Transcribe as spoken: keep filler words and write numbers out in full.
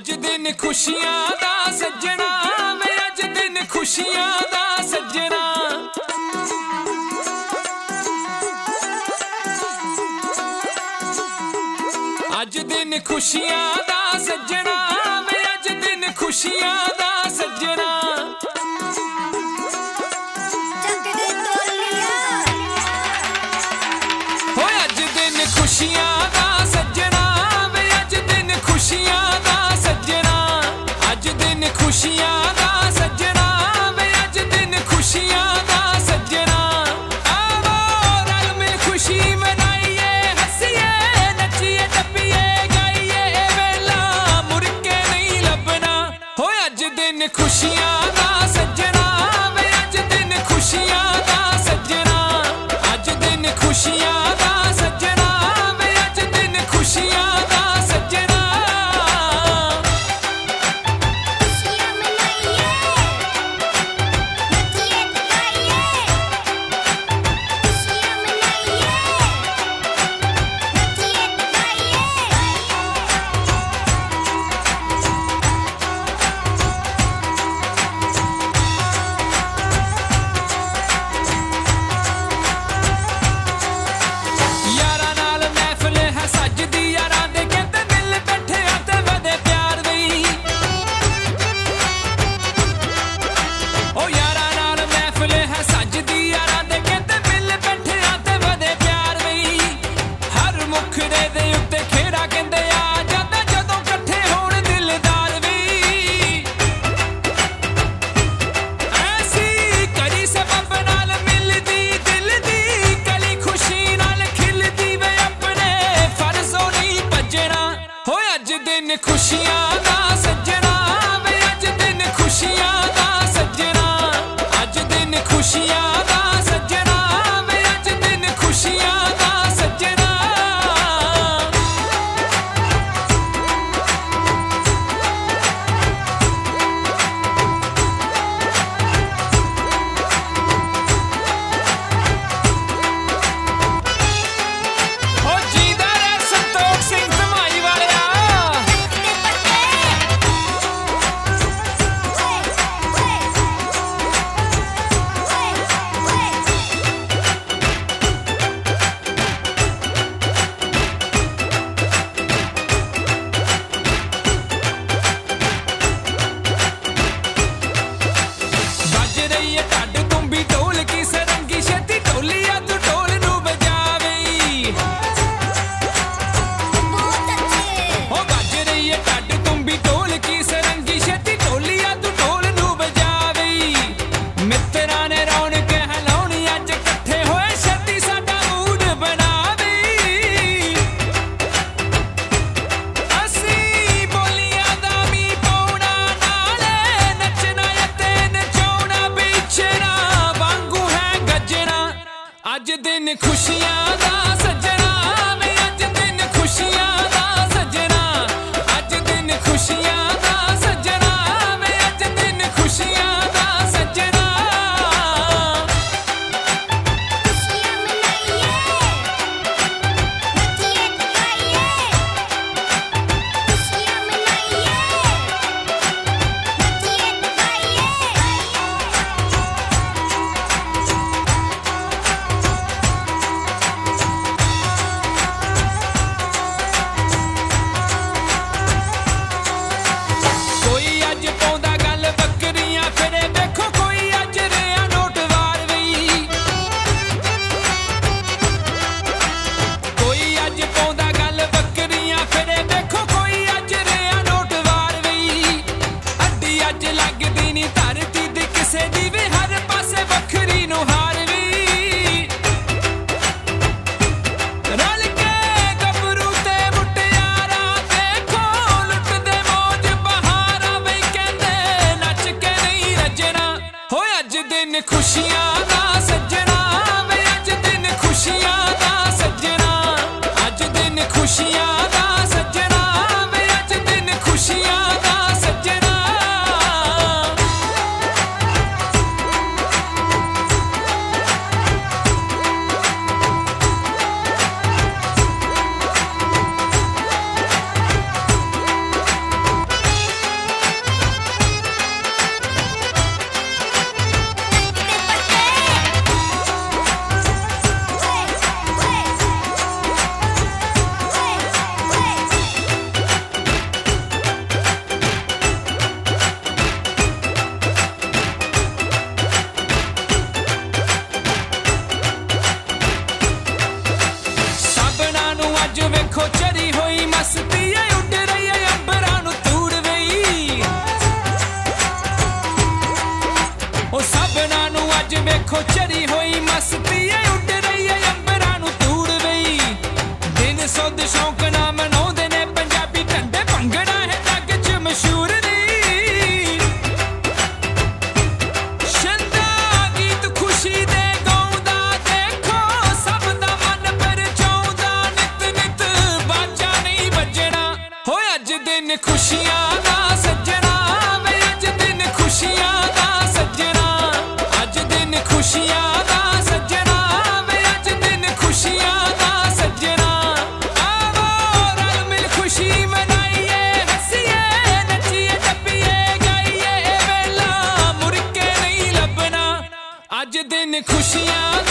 अज दिन खुशियां दा सज्जना वे अज दिन खुशियां दा सज्जना अज दिन खुशियां दा सज्जना वे अज दिन खुशियां दा सज्जना हो अज दिन खुशियां दा सज्जना वे अज दिन खुशियां दा सज्जना अज दिन खुशियां दा सज्जना वे अज दिन खुशियां दा सज्जना आवो रल मिल खुशी मनाइए हसीए नचिए टप्पिए गाइए वेला मुड़ के नहीं लभना हो अज दिन खुशियां दा सज्जना वे अज दिन खुशियां दा सज्जना अज दिन खुशियां दा सज्जना वे अज दिन खुशियां दा सज्जना खुशियां मनाइए नचिए टपाइए खुशियां मनाइए नचिए यारा नाल महफिल है सजदी यारां दे कहते मिल बैठे आते वदे प्यार दी ओ यारा नाल महफिल है सजदी यारां दे कहते मिल बैठे आते वदे प्यार दी हर मुखड़े दे उत्ते खेड़ा कहंदे आ जांदा जदों इकट्ठे होण दिलदार वी ऐसी करी सबब नाल मिलदी दिल दी कली खुशी नाल खिलदी वे अपने फर्जों नहीं भजना हो अज दिन खुशियां दा सज्जना वे अज दिन खुशियां दा सज्जना अज दिन खुशियां दा सज्जना वे अज दिन खुशियां दा सज्जना हो जीदा रे संतोख सिंह धमाई वालिया बज रही है ढड तुम्बी ढोल की सरंगी छेती ढोलिया तू ढोल नू बजावे बहुत अच्छे हो बज रही है ढड तुम्बी ढोल की सरंगी छेती ढोलिया तू ढोल नू बजावे मित्रा ने रौनक हलाउणी अज इकट्ठे होए छेती साडा मूड बनावे असीं बोलियां दा मी पाउणा नाले नचना ते नचाउणा बिछड़ा वांगू है गजना अज दिन खुशियां दा सज्जना वे अज दिन खुशियां दा सज्जना अज दिन खुशियां दा सज्जना वे अज दिन खुशियां दा सज्जना खुशियां मनाइए नचिए टपाइए खुशियां मनाइए नचिए टपाइए अज वेखो चरी होई मस्ती ऐ उड़ रही है अंबरां नूं तूड़ वई ओ सबना नूं अज वेखो चरी होई मस्ती ऐ उड़ रही है अंबरां नूं तूड़ वई दिन सुध शौक ना मनाउंदे ने पंजाबी ढंडे भंगड़ा है जग च मशहूर नी छंदा गीत खुशी दे गाउंदा देखो सब दा मन परचाउंदा नित नित बाजा नहीं बजना हो अज दिन खुशियां दा सजना वे अज दिन खुशियां दा सजना अज दिन खुशियां दा सजना वे अज दिन खुशियां दा सजना आवो रल मिल खुशी मनाइए हसीए नचिए टप्पिए गाइए वेला मुड़ के नहीं लभना अज दिन खुशियां